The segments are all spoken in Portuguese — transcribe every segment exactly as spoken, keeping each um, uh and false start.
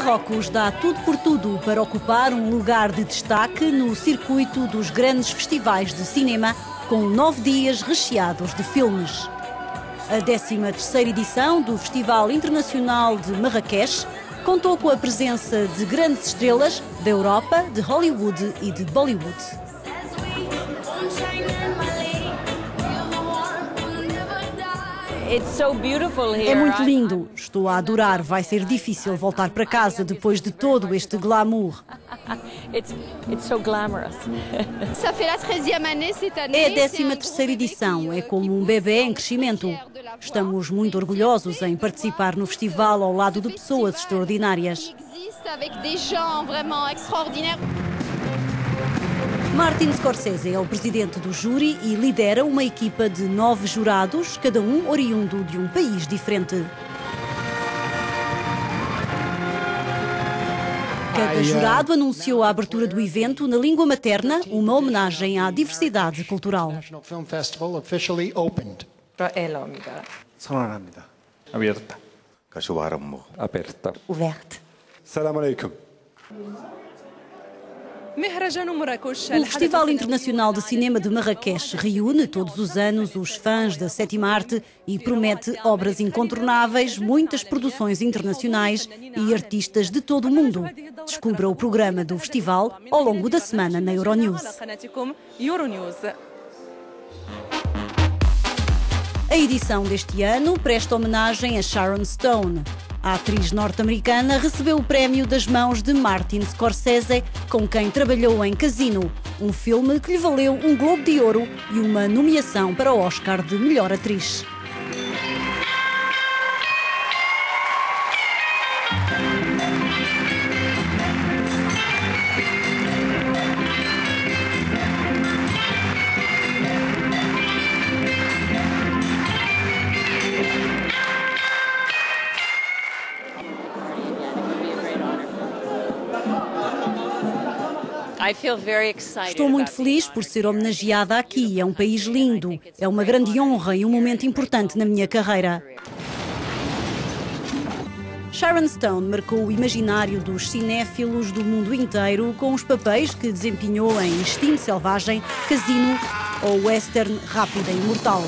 Marrocos dá tudo por tudo para ocupar um lugar de destaque no circuito dos grandes festivais de cinema, com nove dias recheados de filmes. A décima terceira edição do Festival Internacional de Marrakech contou com a presença de grandes estrelas da Europa, de Hollywood e de Bollywood. É muito lindo. Estou a adorar. Vai ser difícil voltar para casa depois de todo este glamour. É a décima terceira edição. É como um bebê em crescimento. Estamos muito orgulhosos em participar no festival ao lado de pessoas extraordinárias. Martin Scorsese é o presidente do júri e lidera uma equipa de nove jurados, cada um oriundo de um país diferente. Cada jurado anunciou a abertura do evento na língua materna, uma homenagem à diversidade cultural. Aberta. Aberta. Ouverte. Salam alaikum. O Festival Internacional de Cinema de Marrakech reúne todos os anos os fãs da sétima arte e promete obras incontornáveis, muitas produções internacionais e artistas de todo o mundo. Descubra o programa do festival ao longo da semana na Euronews. A edição deste ano presta homenagem a Sharon Stone. A atriz norte-americana recebeu o prémio das mãos de Martin Scorsese, com quem trabalhou em Casino, um filme que lhe valeu um Globo de Ouro e uma nomeação para o Oscar de melhor atriz. Estou muito feliz por ser homenageada aqui. É um país lindo. É uma grande honra e um momento importante na minha carreira. Sharon Stone marcou o imaginário dos cinéfilos do mundo inteiro com os papéis que desempenhou em Instinto Selvagem, Casino ou Western Rápida e Mortal.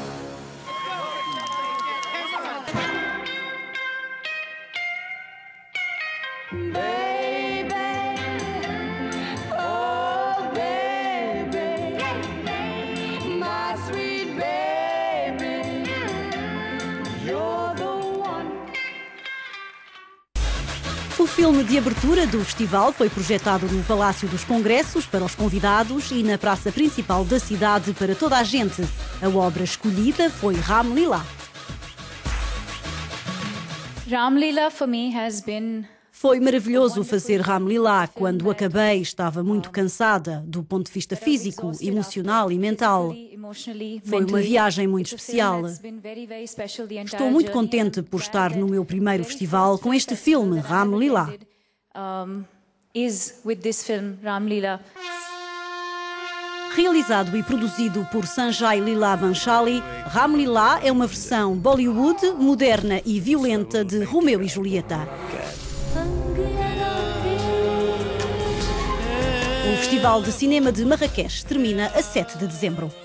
O filme de abertura do festival foi projetado no Palácio dos Congressos para os convidados e na praça principal da cidade para toda a gente. A obra escolhida foi Ram Leela. Ram Leela for me has been Foi maravilhoso fazer Ram Leela. Quando acabei, estava muito cansada, do ponto de vista físico, emocional e mental. Foi uma viagem muito especial. Estou muito contente por estar no meu primeiro festival com este filme, Ram Leela. Realizado e produzido por Sanjay Leela Bhansali, Ram Leela é uma versão Bollywood, moderna e violenta de Romeu e Julieta. O Festival de Cinema de Marrakech termina a sete de dezembro.